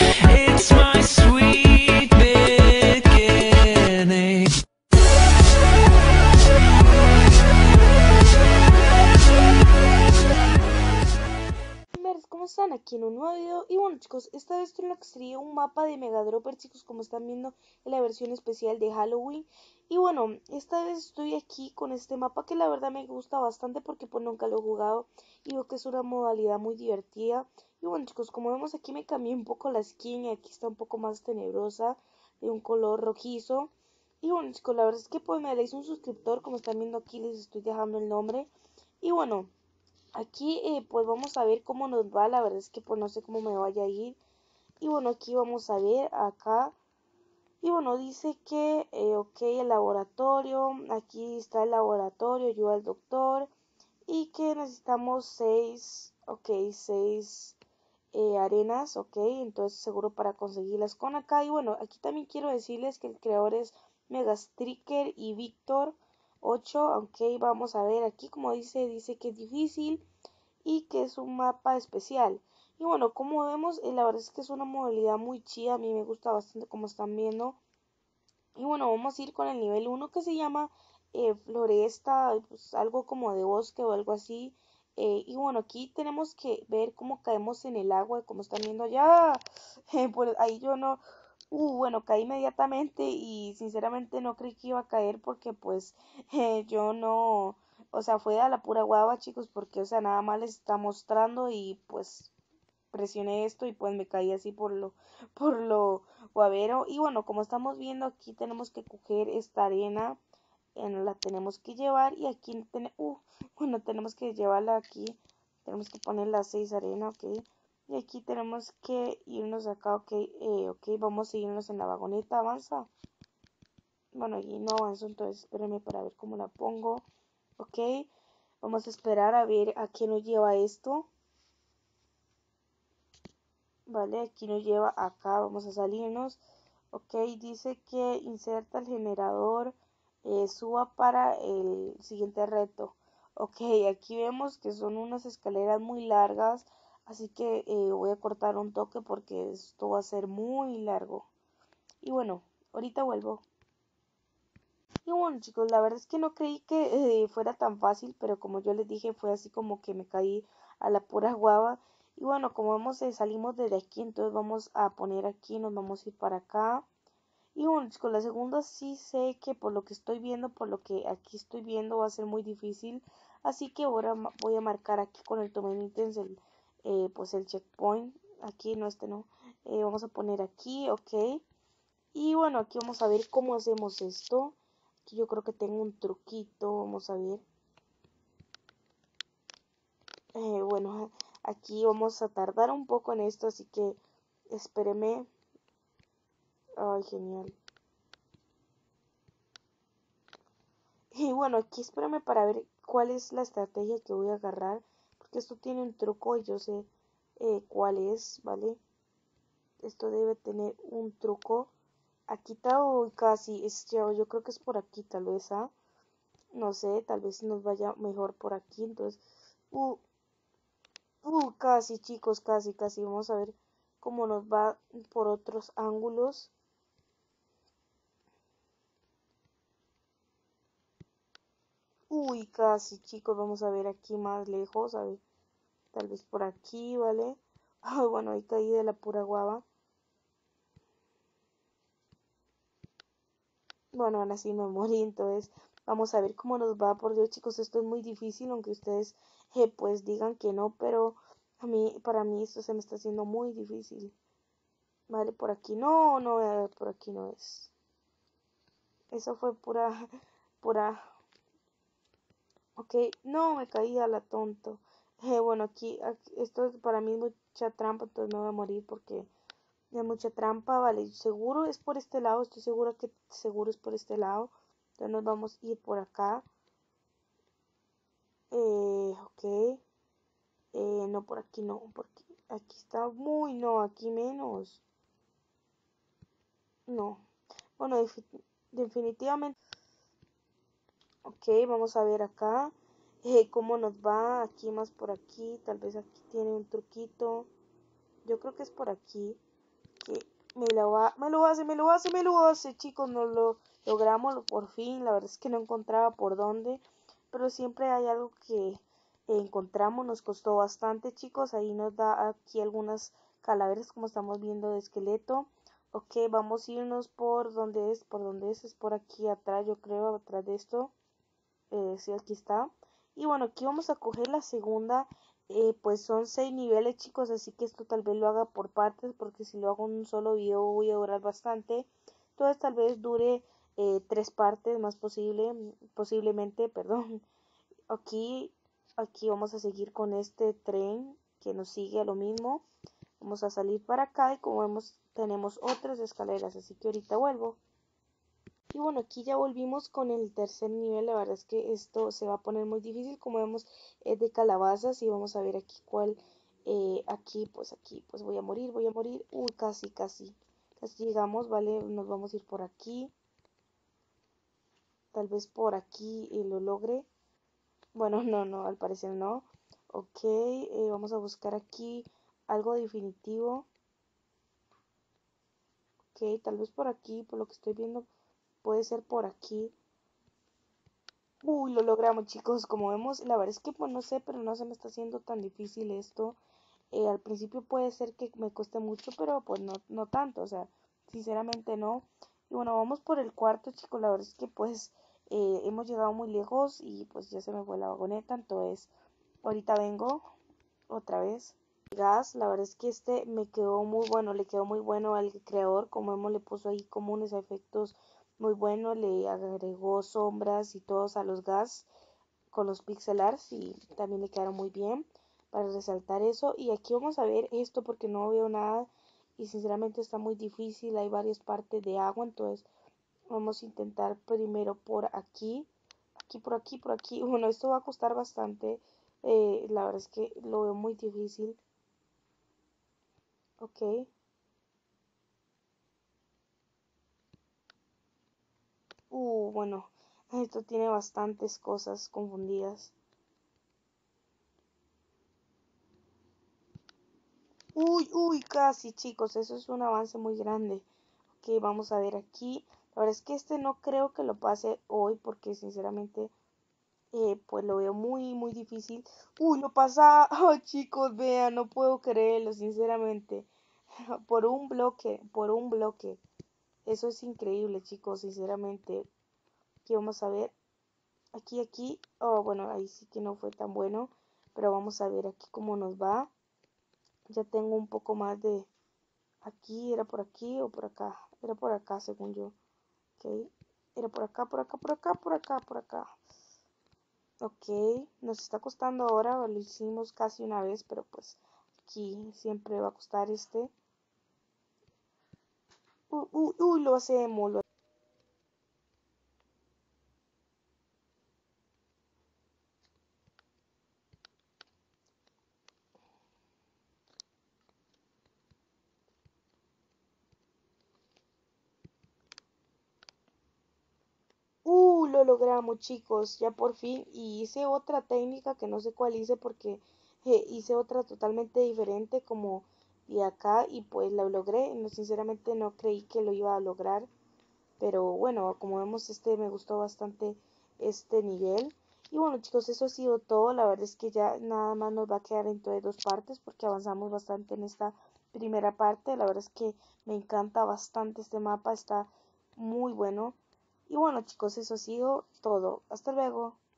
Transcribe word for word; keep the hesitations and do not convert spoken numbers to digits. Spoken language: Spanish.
It's my sweet beginning. Gamers, ¿cómo están? Aquí en un nuevo video. Y bueno chicos, esta vez tengo que sería un mapa de Mega Dropper, chicos, como están viendo en la versión especial de Halloween. Y bueno, esta vez estoy aquí con este mapa que la verdad me gusta bastante porque pues nunca lo he jugado y veo que es una modalidad muy divertida. Y bueno chicos, como vemos aquí me cambié un poco la skin y aquí está un poco más tenebrosa, de un color rojizo. Y bueno chicos, la verdad es que pues me haréis un suscriptor, como están viendo aquí les estoy dejando el nombre. Y bueno, aquí eh, pues vamos a ver cómo nos va, la verdad es que pues no sé cómo me vaya a ir. Y bueno, aquí vamos a ver acá. Y bueno, dice que, eh, ok, el laboratorio, aquí está el laboratorio, ayuda al doctor. Y que necesitamos seis, ok, seis eh, arenas, ok, entonces seguro para conseguirlas con acá. Y bueno, aquí también quiero decirles que el creador es Megastriker y Víctor ocho, ok, vamos a ver aquí como dice, dice que es difícil y que es un mapa especial. Y bueno, como vemos, eh, la verdad es que es una modalidad muy chida, a mí me gusta bastante como están viendo. Y bueno, vamos a ir con el nivel uno que se llama eh, floresta, pues, algo como de bosque o algo así. Eh, y bueno, aquí tenemos que ver cómo caemos en el agua, como están viendo allá. Eh, pues ahí yo no, uh, bueno, caí inmediatamente y sinceramente no creí que iba a caer porque pues eh, yo no, o sea, fue a la pura guava, chicos, porque o sea, nada más les está mostrando y pues presioné esto y pues me caí así por lo, por lo guavero. Y bueno, como estamos viendo aquí tenemos que coger esta arena, en la tenemos que llevar y aquí ten, uh, bueno, tenemos que llevarla aquí, tenemos que poner las seis arenas, ok. Y aquí tenemos que irnos acá, ok, eh, ok, vamos a irnos en la vagoneta, avanza. Bueno, y no avanzo, entonces espérenme para ver cómo la pongo, ok. Vamos a esperar a ver a qué nos lleva esto. Vale, aquí nos lleva acá, vamos a salirnos. Ok, dice que inserta el generador, eh, suba para el siguiente reto. Ok, aquí vemos que son unas escaleras muy largas, así que eh, voy a cortar un toque porque esto va a ser muy largo. Y bueno, ahorita vuelvo. Y bueno chicos, la verdad es que no creí que eh, fuera tan fácil, pero como yo les dije fue así como que me caí a la pura guava. Y bueno, como vemos eh, salimos desde aquí, entonces vamos a poner aquí, nos vamos a ir para acá. Y bueno chicos, la segunda sí sé que por lo que estoy viendo, por lo que aquí estoy viendo va a ser muy difícil. Así que ahora voy a marcar aquí con el Tomen Ítems el, eh, pues el checkpoint. Aquí no, este no. Eh, vamos a poner aquí, ok. Y bueno, aquí vamos a ver cómo hacemos esto. Aquí yo creo que tengo un truquito, vamos a ver. Eh, bueno, aquí vamos a tardar un poco en esto, así que espéreme. Ay, genial. Y bueno, aquí espérame para ver cuál es la estrategia que voy a agarrar, porque esto tiene un truco y yo sé eh, cuál es, ¿vale? Esto debe tener un truco. Aquí está, uy, casi, es, yo, yo creo que es por aquí, tal vez, ¿ah? No sé, tal vez nos vaya mejor por aquí, entonces, uh, uh, casi, chicos, casi, casi, vamos a ver cómo nos va por otros ángulos. Uy, casi, chicos, vamos a ver aquí más lejos, a ver, tal vez por aquí, ¿vale? Ay, bueno, ahí caí de la pura guava. Bueno, ahora sí me morí, entonces vamos a ver cómo nos va. Por Dios, chicos, esto es muy difícil, aunque ustedes eh, pues digan que no, pero a mí, para mí esto se me está haciendo muy difícil. Vale, por aquí no, no, eh, por aquí no es. Eso fue pura, pura. Ok, no, me caí a la tonto. Eh, bueno, aquí, aquí, esto para mí es mucha trampa, entonces me voy a morir porque hay mucha trampa, vale. Seguro es por este lado, estoy segura que seguro es por este lado. Entonces nos vamos a ir por acá. Eh, ok. Eh, no, por aquí no, porque aquí está muy, no, aquí menos. No. Bueno, definitivamente. Ok, vamos a ver acá. Eh, cómo nos va. Aquí más por aquí. Tal vez aquí tiene un truquito. Yo creo que es por aquí. que me lo, va, me lo hace, me lo hace, me lo hace, chicos, nos lo logramos por fin. La verdad es que no encontraba por dónde, pero siempre hay algo que encontramos, nos costó bastante, chicos. Ahí nos da aquí algunas calaveras, como estamos viendo, de esqueleto. Ok, vamos a irnos por donde es, por donde es, es por aquí atrás, yo creo, atrás de esto. Eh, sí, aquí está. Y bueno, aquí vamos a coger la segunda. Eh, pues son seis niveles, chicos, así que esto tal vez lo haga por partes, porque si lo hago en un solo video voy a durar bastante. Entonces tal vez dure eh, tres partes más posible, posiblemente, perdón. Aquí, aquí vamos a seguir con este tren que nos sigue a lo mismo. Vamos a salir para acá y como vemos tenemos otras escaleras, así que ahorita vuelvo. Y bueno, aquí ya volvimos con el tercer nivel. La verdad es que esto se va a poner muy difícil. Como vemos, es de calabazas y vamos a ver aquí cuál. Eh, aquí, pues aquí, pues voy a morir, voy a morir. Uy, casi, casi. Casi llegamos, ¿vale? Nos vamos a ir por aquí. Tal vez por aquí eh, lo logre. Bueno, no, no, al parecer no. Ok, eh, vamos a buscar aquí algo definitivo. Ok, tal vez por aquí, por lo que estoy viendo, puede ser por aquí. Uy, lo logramos, chicos. Como vemos, la verdad es que pues no sé, pero no se me está haciendo tan difícil esto. Eh, al principio puede ser que me cueste mucho, pero pues no, no tanto, o sea, sinceramente no. Y bueno, vamos por el cuarto, chicos. La verdad es que pues eh, hemos llegado muy lejos y pues ya se me fue la vagoneta, entonces ahorita vengo otra vez. Gas, la verdad es que este me quedó muy bueno, le quedó muy bueno al creador, como vemos le puso ahí como unos efectos muy buenos, le agregó sombras y todos a los gas con los pixel arts y también le quedaron muy bien para resaltar eso. Y aquí vamos a ver esto porque no veo nada y sinceramente está muy difícil, hay varias partes de agua, entonces vamos a intentar primero por aquí, aquí, por aquí, por aquí. Bueno, esto va a costar bastante, eh, la verdad es que lo veo muy difícil. Ok. Uh, bueno, esto tiene bastantes cosas confundidas. Uy, uy, casi, chicos, eso es un avance muy grande. Ok, vamos a ver aquí. La verdad es que este no creo que lo pase hoy porque sinceramente eh, pues lo veo muy, muy difícil. Uy, lo pasa. Oh, chicos, vean, no puedo creerlo, sinceramente. Por un bloque, por un bloque. Eso es increíble, chicos, sinceramente. Aquí vamos a ver. Aquí, aquí. Oh, bueno, ahí sí que no fue tan bueno. Pero vamos a ver aquí cómo nos va. Ya tengo un poco más de... Aquí, era por aquí o por acá. Era por acá, según yo. Ok. Era por acá, por acá, por acá, por acá, por acá. Ok. Nos está costando ahora. Lo hicimos casi una vez, pero pues aquí siempre va a costar este. Uy, uy, uy, lo hacemos. Lo Uh, lo logramos, chicos, ya por fin. Y hice otra técnica que no sé cuál hice porque eh, hice otra totalmente diferente como de acá y pues la logré. No, sinceramente no creí que lo iba a lograr, pero bueno, como vemos este me gustó bastante este nivel. Y bueno, chicos, eso ha sido todo. La verdad es que ya nada más nos va a quedar entre dos partes porque avanzamos bastante en esta primera parte. La verdad es que me encanta bastante este mapa, está muy bueno. Y bueno, chicos, eso ha sido todo. Hasta luego.